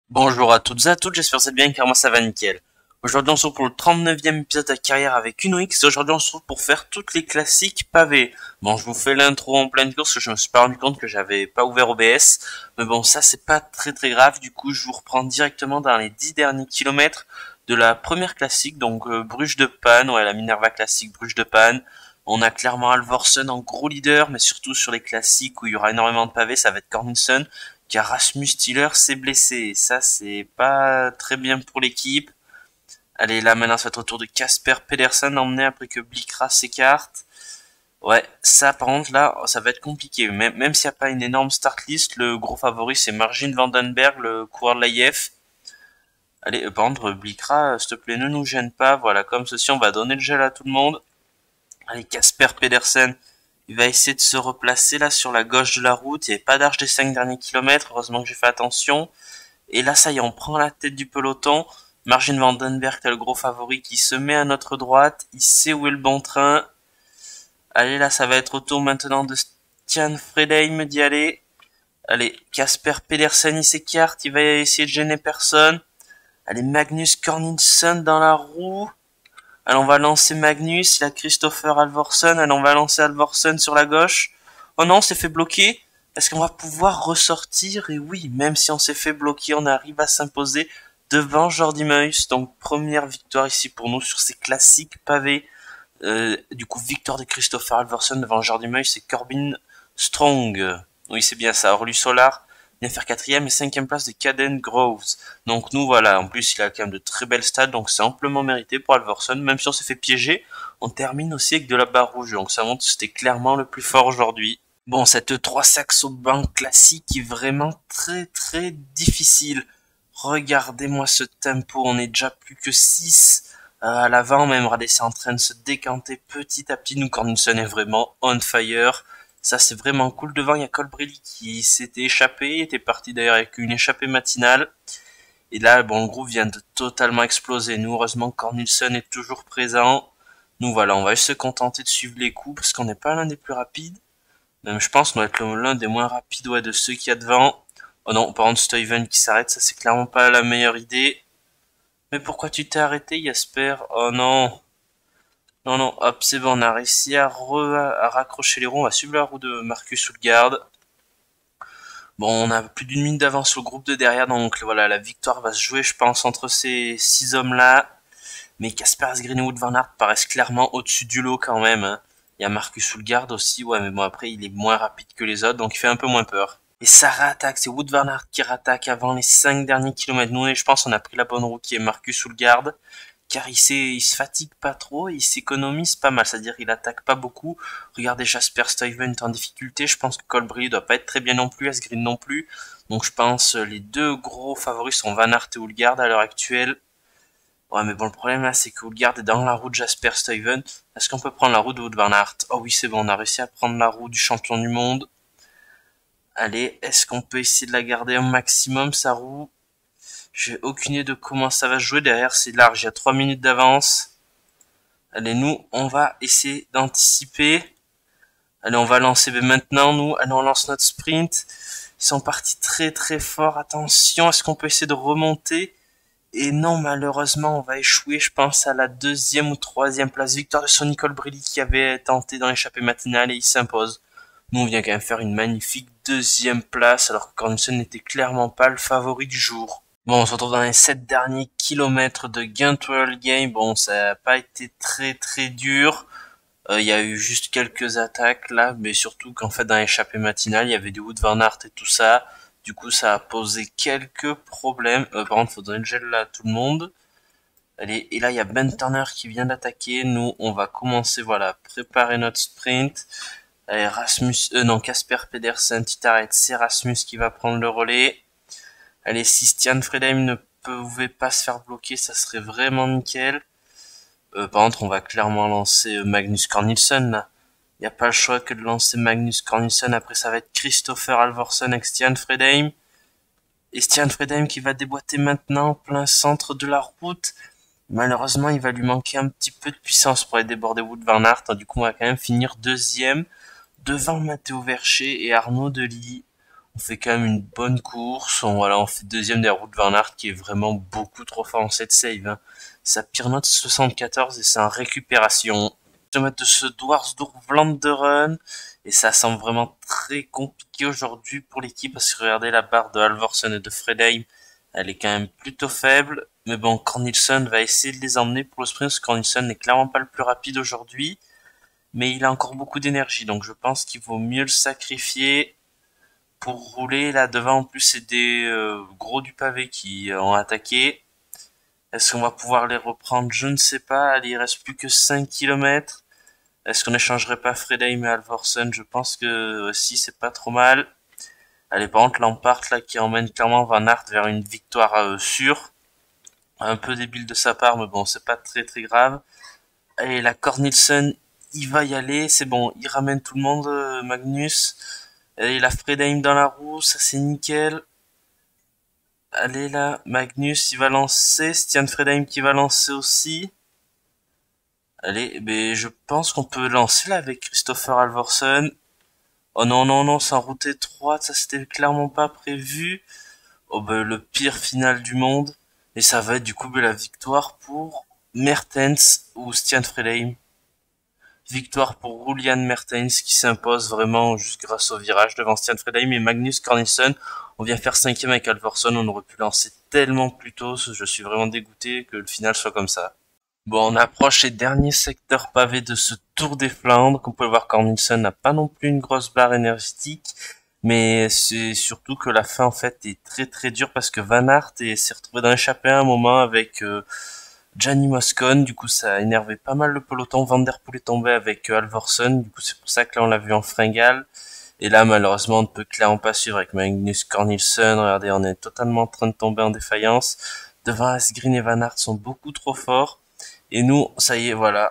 Bonjour à toutes et à toutes, j'espère que vous êtes bien car moi ça va nickel. Aujourd'hui on se retrouve pour le 39e épisode de la carrière avec UnoX et aujourd'hui on se retrouve pour faire toutes les classiques pavés. Bon, je vous fais l'intro en pleine course parce que je me suis pas rendu compte que j'avais pas ouvert OBS, mais bon ça c'est pas très grave, du coup je vous reprends directement dans les 10 derniers kilomètres de la première classique, donc Bruges de Panne, ouais la Minerva classique Bruges de Panne. On a clairement Alvorsen en gros leader, mais surtout sur les classiques où il y aura énormément de pavés, ça va être Cornelsen car Rasmus Tiller s'est blessé. Et ça, c'est pas très bien pour l'équipe. Allez, là, maintenant, ça va être au tour de Casper Pedersen emmené après que Blikra s'écarte. Ouais, ça, par contre, là, ça va être compliqué. Même s'il n'y a pas une énorme start list, le gros favori, c'est Margin Vandenberg, le coureur de l'AIF. Allez, par contre, Blikra, s'il te plaît, ne nous gêne pas. Voilà, comme ceci, on va donner le gel à tout le monde. Allez, Casper Pedersen, il va essayer de se replacer là sur la gauche de la route. Il n'y avait pas d'arche des 5 derniers kilomètres. Heureusement que j'ai fait attention. Et là, ça y est, on prend la tête du peloton. Margin Vandenberg, t'as le gros favori qui se met à notre droite. Il sait où est le bon train. Allez, là, ça va être au tour maintenant de Stian Fredheim d'y aller. Allez, Casper Pedersen, il s'écarte. Il va essayer de gêner personne. Allez, Magnus Cornelsen dans la roue. Allez, on va lancer Magnus. Il a Christopher Alvorsen. Allez, on va lancer Alvorsen sur la gauche. Oh non, on s'est fait bloquer. Est-ce qu'on va pouvoir ressortir? Et oui, même si on s'est fait bloquer, on arrive à s'imposer devant Jordi Meus. Donc, première victoire ici pour nous sur ces classiques pavés. Du coup, victoire de Christopher Alvorsen devant Jordi Meus et Corbin Strong. Oui, c'est bien ça. Orlu Solar vient faire quatrième et cinquième place de Caden Groves. Donc nous, voilà. En plus, il a quand même de très belles stats, donc c'est amplement mérité pour Alvorsen. Même si on s'est fait piéger, on termine aussi avec de la barre rouge. Donc ça montre que c'était clairement le plus fort aujourd'hui. Bon, cette 3 saxo bank classique est vraiment très difficile. Regardez-moi ce tempo, on est déjà plus que 6 à l'avant, même regardez, c'est en train de se décanter petit à petit. Nous, Cornelsen est vraiment on fire. Ça, c'est vraiment cool. Devant, il y a Colbrelli qui s'était échappé, était parti d'ailleurs avec une échappée matinale. Et là, bon, le groupe vient de totalement exploser. Nous, heureusement, Cornelsen est toujours présent. Nous, voilà, on va juste se contenter de suivre les coups parce qu'on n'est pas l'un des plus rapides. Même, je pense qu'on doit être l'un des moins rapides, ouais, de ceux qu'il y a devant. Oh non, par contre, Steven qui s'arrête, ça, c'est clairement pas la meilleure idée. Mais pourquoi tu t'es arrêté, Jasper? Oh non. Non, non, hop, c'est bon, on a réussi à raccrocher les roues. On va suivre la roue de Marcus Hulgard. Bon, on a plus d'une minute d'avance sur le groupe de derrière, donc voilà, la victoire va se jouer, je pense, entre ces 6 hommes-là. Mais Casper Asgreen et Wout van Aert paraissent clairement au-dessus du lot quand même, hein. Il y a Marcus Hulgard aussi, ouais, mais bon, après, il est moins rapide que les autres, donc il fait un peu moins peur. Et ça réattaque, c'est Wout van Aert qui rattaque avant les 5 derniers kilomètres. Nous, je pense, on a pris la bonne roue qui est Marcus Hulgard, car il se fatigue pas trop, et il s'économise pas mal, c'est-à-dire il attaque pas beaucoup. Regardez, Jasper Stuyven est en difficulté, je pense que Colbrelli doit pas être très bien non plus, Asgreen non plus. Donc je pense les deux gros favoris sont Van Aert et Hulgard à l'heure actuelle. Ouais, mais bon, le problème là, c'est que Hulgard est dans la roue de Jasper Stuyven. Est-ce qu'on peut prendre la roue de Wout van Aert? Oh oui, c'est bon, on a réussi à prendre la roue du champion du monde. Allez, est-ce qu'on peut essayer de la garder au maximum, sa roue? J'ai aucune idée de comment ça va se jouer. Derrière, c'est large, il y a 3 minutes d'avance. Allez, nous, on va essayer d'anticiper. Allez, on va lancer maintenant, nous. Allez, on lance notre sprint. Ils sont partis très fort. Attention, est-ce qu'on peut essayer de remonter? Et non, malheureusement, on va échouer, je pense, à la deuxième ou troisième place. Victoire de Sonny Colbrelli qui avait tenté dans l'échappée matinale et il s'impose. Nous, on vient quand même faire une magnifique deuxième place alors que Cornelsen n'était clairement pas le favori du jour. Bon, on se retrouve dans les 7 derniers kilomètres de Ghent World Game. Bon, ça n'a pas été très dur. Il y a eu juste quelques attaques là, mais surtout qu'en fait dans l'échappée matinale, il y avait du Wout van Aert et tout ça. Du coup, ça a posé quelques problèmes. Par contre, faut donner le gel là à tout le monde. Allez, et là, il y a Ben Turner qui vient d'attaquer. Nous, on va commencer, voilà, préparer notre sprint. Allez, non, Casper Pedersen, tu t'arrêtes, c'est Rasmus qui va prendre le relais. Allez, si Stian Fredheim ne pouvait pas se faire bloquer, ça serait vraiment nickel. Par contre, on va clairement lancer Magnus Cornelsen, là. Il n'y a pas le choix que de lancer Magnus Cornelsen. Après, ça va être Christopher Alvorsen avec Stian Fredheim. Et Stian Fredheim qui va déboîter maintenant en plein centre de la route. Malheureusement, il va lui manquer un petit peu de puissance pour aller déborder Wout van Aert. Du coup, on va quand même finir deuxième devant Matteo Vercher et Arnaud Delis. On fait quand même une bonne course. On fait deuxième derrière Wout van Aert qui est vraiment beaucoup trop fort en cette save. Hein. Sa pire note 74 et c'est en récupération. De ce Dwarsdoor Vlaanderen et ça semble vraiment très compliqué aujourd'hui pour l'équipe parce que regardez la barre de Halvorsen et de Fredheim, elle est quand même plutôt faible. Mais bon, Cornelissen va essayer de les emmener pour le sprint parce que Cornelissen n'est clairement pas le plus rapide aujourd'hui. Mais il a encore beaucoup d'énergie donc je pense qu'il vaut mieux le sacrifier pour rouler. Là devant en plus c'est des gros du pavé qui ont attaqué. Est-ce qu'on va pouvoir les reprendre? Je ne sais pas. Allez, il reste plus que 5 km. Est-ce qu'on échangerait pas Fredheim et Halvorsen? Je pense que si, c'est pas trop mal. Allez, par contre, Lampard là qui emmène clairement Van Aert vers une victoire sûre. Un peu débile de sa part, mais bon, c'est pas très très grave. Et la Cornelissen, il va y aller, c'est bon, il ramène tout le monde, Magnus. Et il a Fredheim dans la roue, ça c'est nickel. Allez là, Magnus, il va lancer, Stian Fredheim qui va lancer aussi. Allez, ben je pense qu'on peut lancer là avec Christopher Halvorsen. Oh non, non, non, c'est en route étroite, ça c'était clairement pas prévu. Oh ben le pire final du monde. Et ça va être du coup la victoire pour Mertens ou Stian Fredheim. Victoire pour Julian Mertens qui s'impose vraiment juste grâce au virage devant Stian Fredheim et Magnus Cornelissen. On vient faire cinquième avec Halvorsen, on aurait pu lancer tellement plus tôt, je suis vraiment dégoûté que le final soit comme ça. Bon, on approche les derniers secteurs pavés de ce Tour des Flandres. Comme vous pouvez voir, Cornelissen n'a pas non plus une grosse barre énergétique, mais c'est surtout que la fin en fait est très très dure parce que Van Aert s'est retrouvé dans l'échappée à un moment avec Gianni Moscon. Du coup, ça a énervé pas mal le peloton. Van der Poel est tombé avec Halvorsen. Du coup, c'est pour ça que là on l'a vu en fringale. Et là, malheureusement, on ne peut clairement pas suivre avec Magnus Cornelissen. Regardez, on est totalement en train de tomber en défaillance. Devant Asgreen et Van Aert sont beaucoup trop forts. Et nous, ça y est, voilà,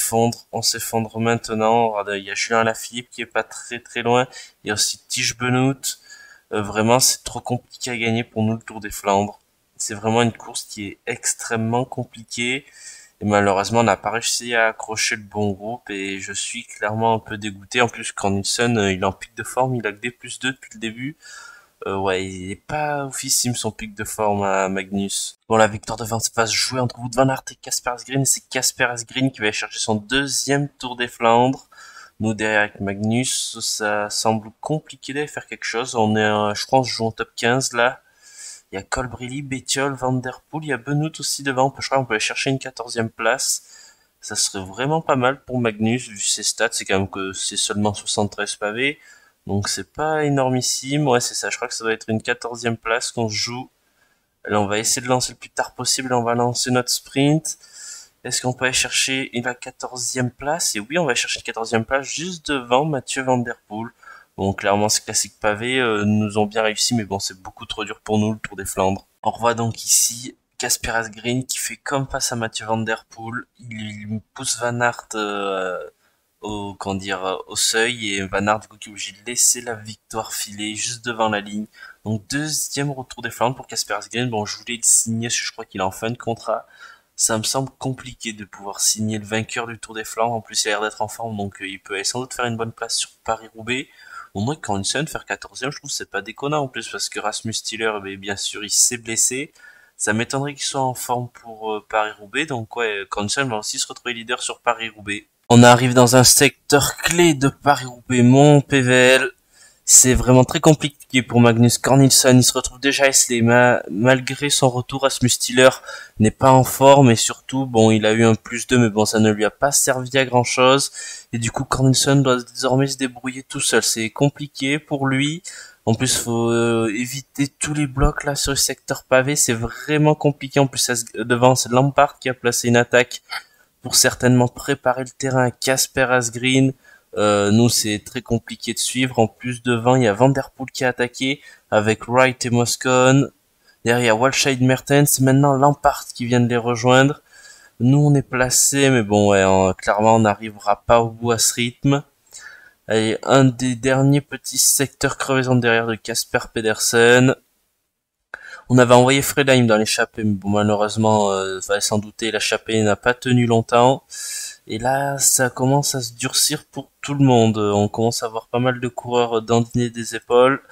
on s'effondre maintenant. Regardez, il y a Julien Lafilippe qui est pas très très loin. Il y a aussi Tige Benoît. Vraiment, c'est trop compliqué à gagner pour nous le Tour des Flandres. C'est vraiment une course qui est extrêmement compliquée. Et malheureusement, on n'a pas réussi à accrocher le bon groupe et je suis clairement un peu dégoûté. En plus, Cornelissen, il est en pic de forme, il a que des plus 2 depuis le début. Ouais, il est pas oufissime son pic de forme à Magnus. Bon, la victoire de Vance va se jouer entre Wout van Aert et Casper Asgreen. C'est Casper Asgreen qui va aller chercher son deuxième Tour des Flandres. Nous, derrière avec Magnus, ça semble compliqué d'aller faire quelque chose. On est, je pense, joue en top 15 là. Il y a Colbrelli, Bettiol, Van Der Poel, il y a Benoît aussi devant. Je crois qu'on peut aller chercher une 14e place. Ça serait vraiment pas mal pour Magnus, vu ses stats. C'est quand même que c'est seulement 73 pavés. Donc c'est pas énormissime. Ouais, c'est ça. Je crois que ça doit être une 14e place qu'on joue. Là, on va essayer de lancer le plus tard possible. On va lancer notre sprint. Est-ce qu'on peut aller chercher la 14e place? Et oui, on va chercher une 14e place juste devant Mathieu Van Der Poel. Bon, clairement, ces classiques pavés nous ont bien réussi, mais bon, c'est beaucoup trop dur pour nous, le Tour des Flandres. On revoit donc ici Casper Asgreen qui fait comme face à Mathieu Van Der Poel. Il pousse Van Aert au seuil et Van Aert du coup qui est obligé de laisser la victoire filer juste devant la ligne. Donc deuxième retour des Flandres pour Casper Asgreen. Bon, je voulais le signer parce que je crois qu'il est en fin de contrat. Ça me semble compliqué de pouvoir signer le vainqueur du Tour des Flandres. En plus, il a l'air d'être en forme, donc il peut sans doute faire une bonne place sur Paris-Roubaix. Au moins, Cornelissen faire 14e, je trouve que c'est pas déconnant en plus, parce que Rasmus Stiller, bien sûr, il s'est blessé. Ça m'étonnerait qu'il soit en forme pour Paris-Roubaix, donc ouais, Cornelissen va aussi se retrouver leader sur Paris-Roubaix. On arrive dans un secteur clé de Paris-Roubaix, Mont PVL. C'est vraiment très compliqué pour Magnus Cornelissen. Il se retrouve déjà isolé, malgré son retour. Rasmus Stiller n'est pas en forme et surtout, bon, il a eu un plus 2, mais bon, ça ne lui a pas servi à grand chose. Et du coup, Cornelissen doit désormais se débrouiller tout seul. C'est compliqué pour lui. En plus, faut éviter tous les blocs là sur le secteur pavé. C'est vraiment compliqué. En plus, devant, c'est Lampard qui a placé une attaque pour certainement préparer le terrain à Casper Asgreen. Nous, c'est très compliqué de suivre. En plus, devant, il y a Van Der Poel qui a attaqué avec Wright et Moscon. Derrière, il y a Walscheid Mertens. Maintenant, Lampard qui vient de les rejoindre. Nous, on est placé, mais bon, ouais, clairement, on n'arrivera pas au bout à ce rythme. Allez, un des derniers petits secteurs crevaison derrière de Casper Pedersen. On avait envoyé Fredheim dans l'échappée, mais bon, malheureusement, fallait s'en douter, l'échappée n'a pas tenu longtemps. Et là, ça commence à se durcir pour tout le monde. On commence à avoir pas mal de coureurs dandinés des épaules.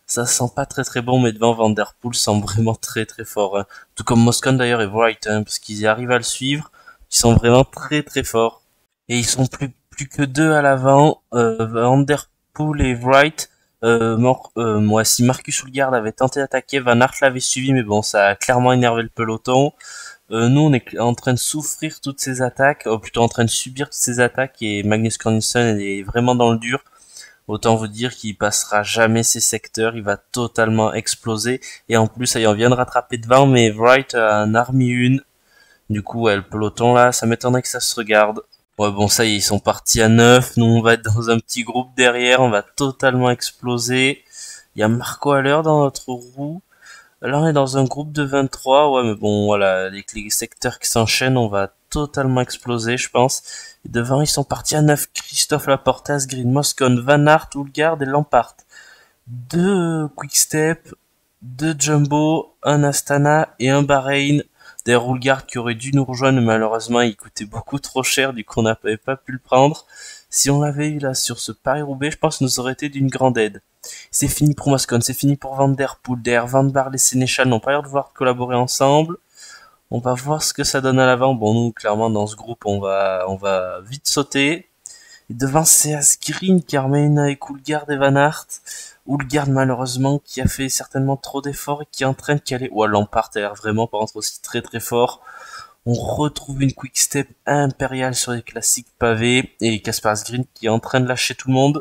ça sent pas très bon, mais devant Van Der Poel sent vraiment très fort, hein. Tout comme Moscon d'ailleurs et Wright, hein, parce qu'ils arrivent à le suivre, ils sont vraiment très forts. Et ils sont plus que deux à l'avant, Van Der Poel et Wright. Moi, si Marcus Houlgard avait tenté d'attaquer, Van Aert l'avait suivi, mais bon, ça a clairement énervé le peloton. Nous, on est en train de souffrir toutes ces attaques, plutôt en train de subir toutes ces attaques, et Magnus Carlsen est vraiment dans le dur. Autant vous dire qu'il passera jamais ces secteurs, il va totalement exploser. Et en plus, ça y en vient de rattraper devant, mais Wright en a remis une. Du coup, ouais, le peloton là, ça m'étonnerait que ça se regarde. Ouais, bon, ça y est, ils sont partis à 9. Nous, on va être dans un petit groupe derrière, on va totalement exploser. Il y a Marco Haller dans notre roue. Là, on est dans un groupe de 23. Ouais, mais bon, voilà, avec les secteurs qui s'enchaînent, on va totalement exploser, je pense. Et devant, ils sont partis à 9. Christophe Laporte, Asgreen, Moscon, Van Aert, Houlgard et Lampart. Deux Quickstep, deux Jumbo, un Astana et un Bahreïn. Des Houlgard qui aurait dû nous rejoindre, mais malheureusement, il coûtait beaucoup trop cher, du coup, on n'avait pas pu le prendre. Si on l'avait eu là sur ce Paris-Roubaix, je pense que nous aurait été d'une grande aide. C'est fini pour Moscon, c'est fini pour Van Der Poel. Derrière Van Baarle et Sénéchal n'ont pas l'air de vouloir collaborer ensemble. On va voir ce que ça donne à l'avant. Bon, nous, clairement, dans ce groupe, on va vite sauter. Et devant, c'est Asgreen qui remet une avec Houlgard et Van Aert. Houlgard, malheureusement, qui a fait certainement trop d'efforts et qui est en train de caler. Ouais, Lampart a l'air vraiment, par contre, aussi très fort. On retrouve une quick step impériale sur les classiques pavés. Et Kasper Asgreen qui est en train de lâcher tout le monde.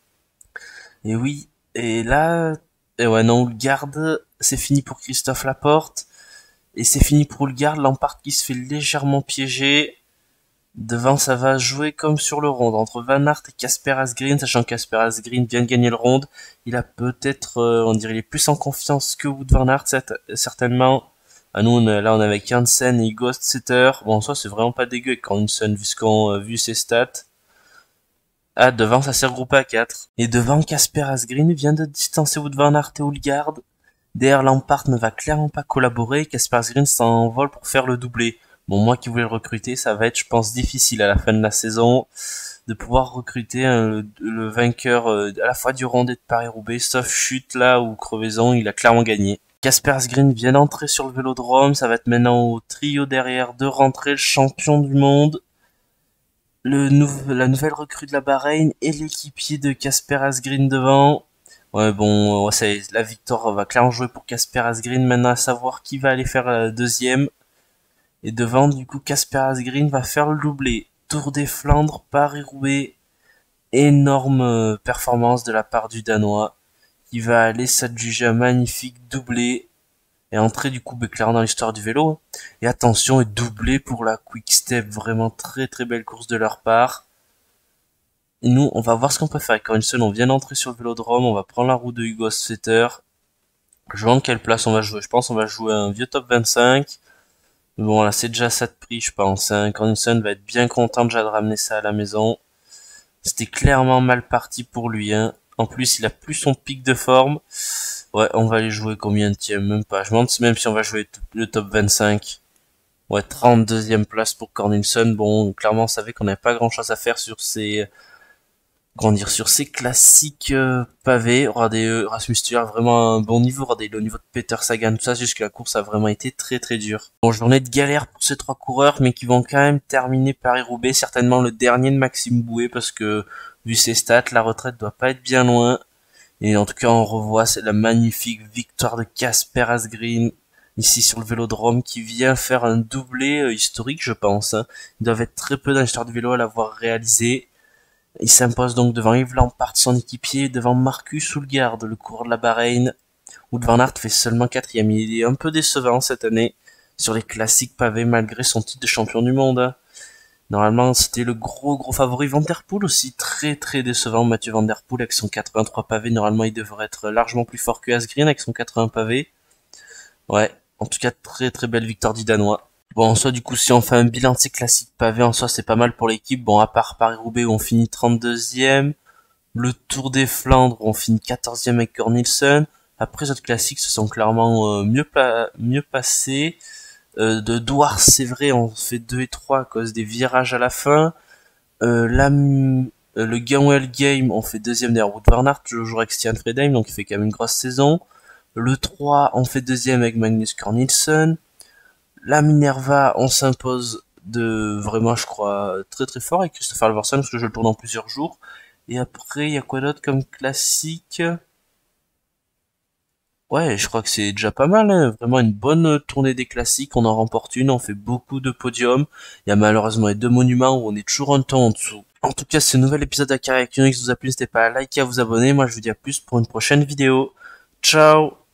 Et oui, et là, et ouais, non, Houlgard, c'est fini pour Christophe Laporte. Et c'est fini pour Houlgard, Lampart qui se fait légèrement piéger. Devant, ça va jouer comme sur le ronde, entre Van Aert et Kasper Asgreen, sachant que Kasper Asgreen vient de gagner le ronde. Il a peut-être, on dirait, il est plus en confiance que Wout Van Aert, certainement. À nous, là, on est avec Janssen et Ghost Setter. Bon, en soi, c'est vraiment pas dégueu avec Carlsen, vu ses stats. Ah, devant, ça s'est regroupé à 4. Et devant, Kasper Asgreen vient de distancer Wout Van Aert et Houlgard. Derrière, Lampart ne va clairement pas collaborer. Kasper Asgreen s'envole pour faire le doublé. Bon, moi qui voulais le recruter, ça va être, je pense, difficile à la fin de la saison de pouvoir recruter le vainqueur à la fois du Ronde et de Paris-Roubaix, sauf chute là ou crevaison, il a clairement gagné. Kasper Asgreen vient d'entrer sur le Vélodrome, ça va être maintenant au trio derrière de rentrer le champion du monde, la nouvelle recrue de la Bahreïn et l'équipier de Kasper Asgreen devant. Ouais, bon, la victoire va clairement jouer pour Kasper Asgreen, maintenant à savoir qui va aller faire la deuxième. Et devant, du coup, Kasper Asgreen va faire le doublé. Tour des Flandres, Paris-Roubaix. Énorme performance de la part du Danois, qui va aller s'adjuger un magnifique doublé. Et entrer du coup clairement dans l'histoire du vélo. Et attention, et doublé pour la Quick Step. Vraiment très belle course de leur part. Et nous, on va voir ce qu'on peut faire avec Carlsen. On vient d'entrer sur le Vélodrome. On va prendre la roue de Hugo Svetter. Je vois en quelle place on va jouer. Je pense qu'on va jouer un vieux top 25. Bon, là, c'est déjà ça de prix, je pense, hein. Carlsen va être bien content déjà de ramener ça à la maison. C'était clairement mal parti pour lui, hein. En plus, il a plus son pic de forme. Ouais, on va aller jouer combien de tiers, même pas. Je me demande même si on va jouer le top 25. Ouais, 32e place pour Carlsen. Bon, clairement, on savait qu'on n'avait pas grand chose à faire sur ces sur ces classiques pavés. Regardez, Rasmus Stewart vraiment un bon niveau. Regardez le niveau de Peter Sagan, tout ça, c'est juste que la course a vraiment été très dure. Bon, journée de galère pour ces trois coureurs, mais qui vont quand même terminer Paris-Roubaix, certainement le dernier de Maxime Bouet, parce que vu ses stats, la retraite doit pas être bien loin. Et en tout cas, on revoit c'est la magnifique victoire de Kasper Asgreen ici sur le Vélodrome, qui vient faire un doublé historique, je pense, hein. Ils doivent être très peu dans l'histoire du vélo à l'avoir réalisé. Il s'impose donc devant Yves Lampart, son équipier, devant Marcus Houlgard, le coureur de la Bahreïn. Wout Van Aert fait seulement 4ème. Il est un peu décevant cette année sur les classiques pavés malgré son titre de champion du monde. Normalement, c'était le gros favori. Van Der Poel aussi très décevant. Mathieu Van Der Poel avec son 83 pavés. Normalement, il devrait être largement plus fort que Asgreen avec son 80 pavés. Ouais, en tout cas, très belle victoire du Danois. Bon, en soi, du coup, si on fait un bilan de ces classiques pavés, en soi, c'est pas mal pour l'équipe. Bon, à part Paris-Roubaix où on finit 32e, le Tour des Flandres où on finit 14e avec Carlsen. Après, les autres classiques se sont clairement mieux passés. De Douars, c'est vrai, on fait 2 et 3 à cause des virages à la fin. Le Ganwell Game, on fait deuxième derrière Wout van Aert, toujours avec Stian Fredheim, donc il fait quand même une grosse saison. Le 3, on fait deuxième avec Magnus Carl La Minerva, on s'impose de vraiment, je crois, très très fort avec Christopher Alvarsson, parce que je le tourne en plusieurs jours. Et après, il y a quoi d'autre comme classique? Ouais, je crois que c'est déjà pas mal, hein. Vraiment une bonne tournée des classiques, on en remporte une, on fait beaucoup de podiums. Il y a malheureusement les deux monuments où on est toujours un temps en dessous. En tout cas, ce nouvel épisode d'Akari avec Unix vous a plu, n'hésitez pas à liker, à vous abonner. Moi, je vous dis à plus pour une prochaine vidéo. Ciao!